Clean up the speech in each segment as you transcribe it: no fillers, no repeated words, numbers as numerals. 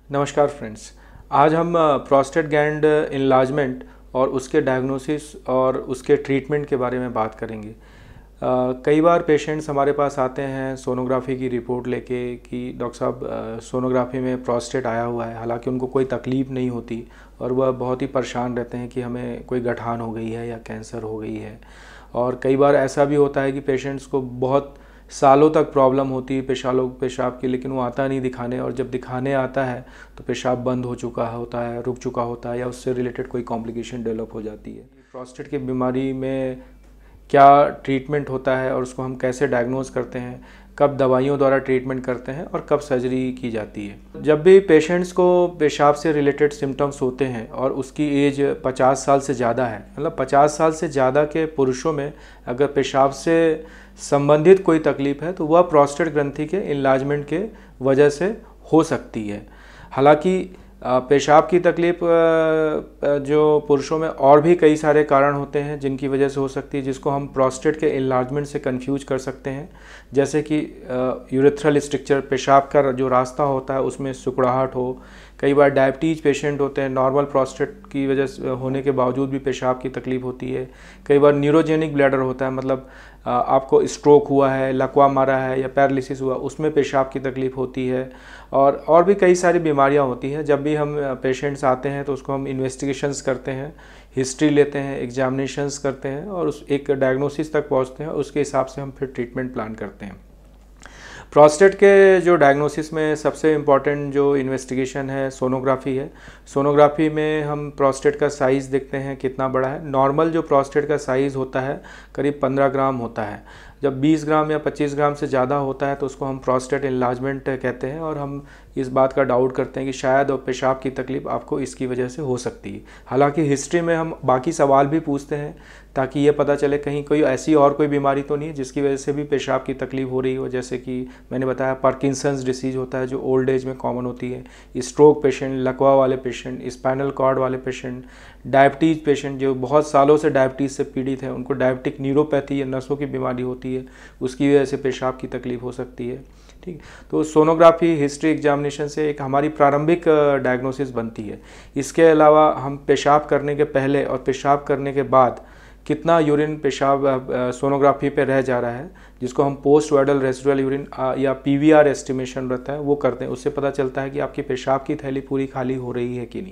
नमस्कार फ्रेंड्स। आज हम प्रोस्टेट ग्लैंड इनलार्जमेंट और उसके डायग्नोसिस और उसके ट्रीटमेंट के बारे में बात करेंगे। कई बार पेशेंट्स हमारे पास आते हैं सोनोग्राफी की रिपोर्ट लेके कि डॉक्टर साहब सोनोग्राफी में प्रोस्टेट आया हुआ है, हालांकि उनको कोई तकलीफ़ नहीं होती और वह बहुत ही परेशान रहते हैं कि हमें कोई गठान हो गई है या कैंसर हो गई है। और कई बार ऐसा भी होता है कि पेशेंट्स को बहुत सालों तक प्रॉब्लम होती है पेशाब की, लेकिन वो आता नहीं दिखाने, और जब दिखाने आता है तो पेशाब बंद हो चुका होता है, रुक चुका होता है, या उससे रिलेटेड कोई कॉम्प्लिकेशन डेवलप हो जाती है। प्रोस्टेट की बीमारी में क्या ट्रीटमेंट होता है और उसको हम कैसे डायग्नोज करते हैं, कब दवाइयों द्वारा ट्रीटमेंट करते हैं और कब सर्जरी की जाती है। जब भी पेशेंट्स को पेशाब से रिलेटेड सिम्टम्स होते हैं और उसकी एज 50 साल से ज़्यादा है, मतलब 50 साल से ज़्यादा के पुरुषों में अगर पेशाब से संबंधित कोई तकलीफ़ है तो वह प्रोस्टेट ग्रंथि के इनलार्जमेंट के वजह से हो सकती है। हालांकि पेशाब की तकलीफ़ जो पुरुषों में और भी कई सारे कारण होते हैं जिनकी वजह से हो सकती है, जिसको हम प्रोस्टेट के इनलार्जमेंट से कंफ्यूज कर सकते हैं। जैसे कि यूरेथ्रल स्ट्रक्चर, पेशाब का जो रास्ता होता है उसमें सिकुड़ाहट हो। कई बार डायबिटीज़ पेशेंट होते हैं, नॉर्मल प्रोस्टेट की वजह से होने के बावजूद भी पेशाब की तकलीफ़ होती है। कई बार न्यूरोजेनिक ब्लैडर होता है, मतलब आपको स्ट्रोक हुआ है, लकवा मारा है या पैरालिसिस हुआ, उसमें पेशाब की तकलीफ़ होती है। और भी कई सारी बीमारियां होती हैं। जब भी हम पेशेंट्स आते हैं तो उसको हम इन्वेस्टिगेशंस करते हैं, हिस्ट्री लेते हैं, एग्जामिनेशंस करते हैं और उस एक डायग्नोसिस तक पहुंचते हैं। उसके हिसाब से हम फिर ट्रीटमेंट प्लान करते हैं। प्रोस्टेट के जो डायग्नोसिस में सबसे इम्पॉर्टेंट जो इन्वेस्टिगेशन है सोनोग्राफी है। सोनोग्राफी में हम प्रोस्टेट का साइज़ देखते हैं कितना बड़ा है। नॉर्मल जो प्रोस्टेट का साइज़ होता है करीब 15 ग्राम होता है। जब 20 ग्राम या 25 ग्राम से ज़्यादा होता है तो उसको हम प्रोस्टेट इनलार्जमेंट कहते हैं, और हम इस बात का डाउट करते हैं कि शायद पेशाब की तकलीफ़ आपको इसकी वजह से हो सकती है। हालांकि हिस्ट्री में हम बाकी सवाल भी पूछते हैं ताकि ये पता चले कहीं कोई ऐसी और कोई बीमारी तो नहीं है जिसकी वजह से भी पेशाब की तकलीफ़ हो रही हो। जैसे कि मैंने बताया पार्किंसंस डिसीज़ होता है जो ओल्ड एज में कॉमन होती है, स्ट्रोक पेशेंट, लकवा वाले पेशेंट, स्पाइनल कॉर्ड वाले पेशेंट, डायबिटीज़ पेशेंट जो बहुत सालों से डायबिटीज़ से पीड़ित है, उनको डायबिटिक न्यूरोपैथी या नसों की बीमारी होती है, उसकी वजह से पेशाब की तकलीफ़ हो सकती है। ठीक, तो सोनोग्राफी हिस्ट्री एग्जामिनेशन से एक हमारी प्रारंभिक डायग्नोसिस बनती है। इसके अलावा हम पेशाब करने के पहले और पेशाब करने के बाद कितना यूरिन पेशाब सोनोग्राफी पे रह जा रहा है, जिसको हम पोस्ट वाइडल रेसिडुअल यूरिन या पीवीआर एस्टिमेशन रहता है, वो करते हैं। उससे पता चलता है कि आपकी पेशाब की थैली पूरी खाली हो रही है कि नहीं।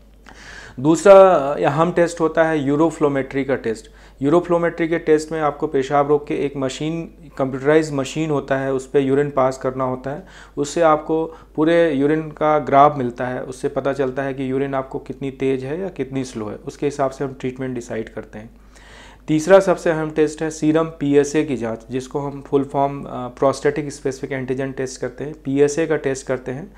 दूसरा अहम टेस्ट होता है यूरोफ्लोमेट्री का टेस्ट। यूरोफ्लोमेट्री के टेस्ट में आपको पेशाब रोक के एक मशीन, कंप्यूटराइज मशीन होता है, उस पर यूरिन पास करना होता है। उससे आपको पूरे यूरिन का ग्राफ मिलता है। उससे पता चलता है कि यूरिन आपको कितनी तेज़ है या कितनी स्लो है। उसके हिसाब से हम ट्रीटमेंट डिसाइड करते हैं। तीसरा सबसे अहम टेस्ट है सीरम पीएसए की जांच, जिसको हम full form prostatic specific antigen test करते हैं, पीएसए का टेस्ट करते हैं।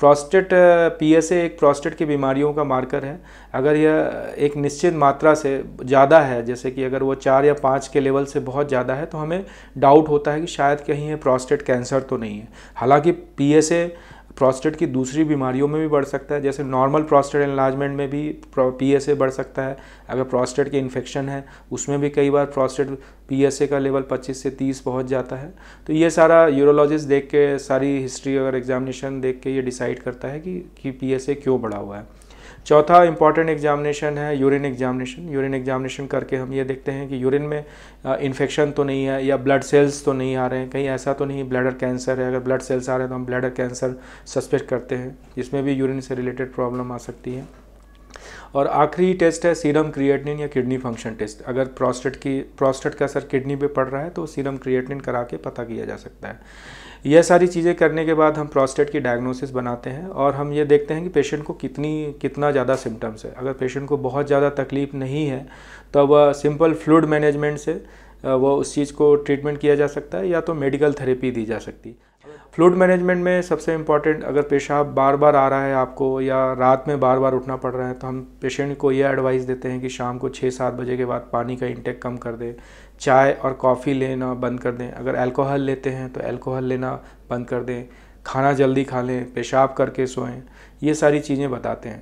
पीएसए एक प्रोस्टेट की बीमारियों का मार्कर है। अगर यह एक निश्चित मात्रा से ज़्यादा है, जैसे कि अगर वो 4 या 5 के लेवल से बहुत ज़्यादा है, तो हमें डाउट होता है कि शायद कहीं ये प्रोस्टेट कैंसर तो नहीं है। हालांकि पीएसए प्रोस्टेट की दूसरी बीमारियों में भी बढ़ सकता है, जैसे नॉर्मल प्रोस्टेट एनलार्जमेंट में भी पीएसए बढ़ सकता है। अगर प्रोस्टेट की इन्फेक्शन है उसमें भी कई बार प्रोस्टेट पीएसए का लेवल 25 से 30 पहुंच जाता है। तो ये सारा यूरोलॉजिस्ट देख के, सारी हिस्ट्री और एग्जामिनेशन देख के ये डिसाइड करता है कि पीएसए क्यों बढ़ा हुआ है। चौथा इंपॉर्टेंट एग्जामिनेशन है यूरिन एग्जामिनेशन। यूरिन एग्जामिनेशन करके हम ये देखते हैं कि यूरिन में इन्फेक्शन तो नहीं है या ब्लड सेल्स तो नहीं आ रहे हैं, कहीं ऐसा तो नहीं ब्लैडर कैंसर है। अगर ब्लड सेल्स आ रहे हैं तो हम ब्लैडर कैंसर सस्पेक्ट करते हैं, जिसमें भी यूरिन से रिलेटेड प्रॉब्लम आ सकती है। और आखिरी टेस्ट है सीरम क्रिएटिनिन या किडनी फंक्शन टेस्ट। अगर प्रोस्टेट का असर किडनी पे पड़ रहा है तो सीरम क्रिएटिनिन करा के पता किया जा सकता है। यह सारी चीज़ें करने के बाद हम प्रोस्टेट की डायग्नोसिस बनाते हैं और हम ये देखते हैं कि पेशेंट को कितना ज़्यादा सिम्टम्स है। अगर पेशेंट को बहुत ज़्यादा तकलीफ़ नहीं है तो वह सिंपल फ्लूइड मैनेजमेंट से वो उस चीज़ को ट्रीटमेंट किया जा सकता है, या तो मेडिकल थेरेपी दी जा सकती है। फ्लूइड मैनेजमेंट में सबसे इम्पॉर्टेंट, अगर पेशाब बार बार आ रहा है आपको या रात में बार बार उठना पड़ रहा है, तो हम पेशेंट को ये एडवाइस देते हैं कि शाम को 6-7 बजे के बाद पानी का इंटेक कम कर दें, चाय और कॉफ़ी लेना बंद कर दें। अगर अल्कोहल लेते हैं तो अल्कोहल लेना बंद कर दें, खाना जल्दी खा लें, पेशाब करके सोएं। ये सारी चीज़ें बताते हैं।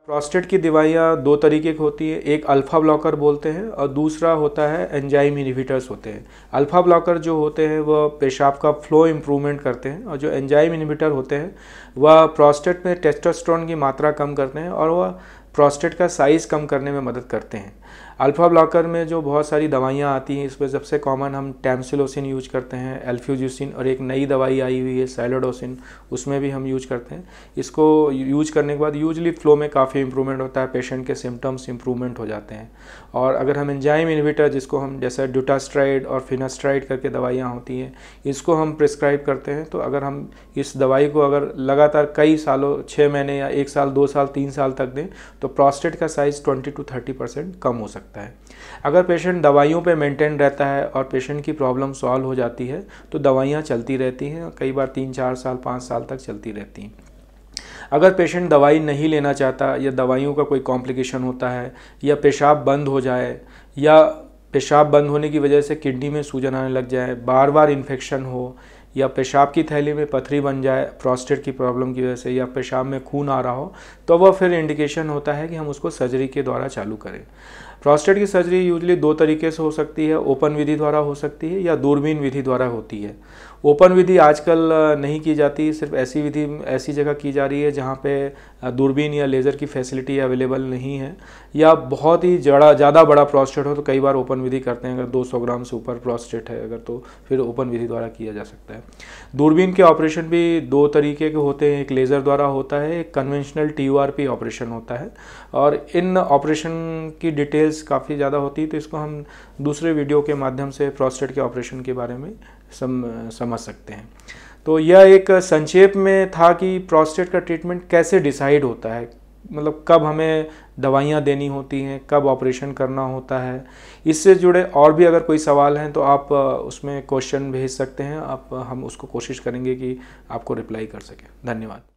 प्रोस्टेट की दवाइयाँ दो तरीके की होती है, एक अल्फ़ा ब्लॉकर बोलते हैं और दूसरा होता है एंजाइम इनहिबिटर्स होते हैं। अल्फ़ा ब्लॉकर जो होते हैं वह पेशाब का फ्लो इम्प्रूवमेंट करते हैं और जो एंजाइम इनहिबिटर होते हैं वह प्रोस्टेट में टेस्टोस्टेरोन की मात्रा कम करते हैं और वह प्रोस्टेट का साइज़ कम करने में मदद करते हैं। अल्फ़ा ब्लॉकर में जो बहुत सारी दवाइयाँ आती हैं, इसमें सबसे कॉमन हम टैमसिलोसिन यूज करते हैं, एल्फ्यूजिसिन, और एक नई दवाई आई हुई है साइलोडोसिन, उसमें भी हम यूज करते हैं। इसको यूज करने के बाद यूजली फ्लो में काफ़ी इंप्रूवमेंट होता है, पेशेंट के सिम्टम्स इंप्रूवमेंट हो जाते हैं। और अगर हम एंजाइम इनहिबिटर, जिसको हम जैसे ड्यूटास्ट्राइड और फिनास्ट्राइड करके दवाइयाँ होती हैं, इसको हम प्रिस्क्राइब करते हैं, तो अगर हम इस दवाई को अगर लगातार कई सालों, 6 महीने या 1 साल, 2 साल, 3 साल तक दें तो प्रोस्टेट का साइज़ 20 to 30% कम हो सकता है। अगर पेशेंट दवाइयों पे मेंटेन रहता है और पेशेंट की प्रॉब्लम सॉल्व हो जाती है तो दवाइयाँ चलती रहती हैं, कई बार 3-4 साल, 5 साल तक चलती रहती हैं। अगर पेशेंट दवाई नहीं लेना चाहता या दवाइयों का कोई कॉम्प्लिकेशन होता है या पेशाब बंद हो जाए या पेशाब बंद होने की वजह से किडनी में सूजन आने लग जाए, बार बार इन्फेक्शन हो या पेशाब की थैली में पथरी बन जाए प्रोस्टेट की प्रॉब्लम की वजह से, या पेशाब में खून आ रहा हो, तो वह फिर इंडिकेशन होता है कि हम उसको सर्जरी के द्वारा चालू करें। प्रोस्टेट की सर्जरी यूजली 2 तरीके से हो सकती है, ओपन विधि द्वारा हो सकती है या दूरबीन विधि द्वारा होती है। ओपन विधि आजकल नहीं की जाती, सिर्फ ऐसी विधि ऐसी जगह की जा रही है जहाँ पे दूरबीन या लेज़र की फैसिलिटी अवेलेबल नहीं है, या बहुत ही ज़्यादा बड़ा प्रोस्टेट हो तो कई बार ओपन विधि करते हैं। अगर 200 ग्राम से ऊपर प्रोस्टेट है अगर, तो फिर ओपन विधि द्वारा किया जा सकता है। दूरबीन के ऑपरेशन भी 2 तरीके के होते हैं, एक लेज़र द्वारा होता है, एक कन्वेंशनल TURP ऑपरेशन होता है, और इन ऑपरेशन की डिटेल्स काफ़ी ज़्यादा होती है, तो इसको हम दूसरे वीडियो के माध्यम से प्रोस्टेट के ऑपरेशन के बारे में समझ सकते हैं। तो यह एक संक्षेप में था कि प्रोस्टेट का ट्रीटमेंट कैसे डिसाइड होता है, मतलब कब हमें दवाइयाँ देनी होती हैं, कब ऑपरेशन करना होता है। इससे जुड़े और भी अगर कोई सवाल हैं तो आप उसमें क्वेश्चन भेज सकते हैं, हम उसको कोशिश करेंगे कि आपको रिप्लाई कर सकें। धन्यवाद।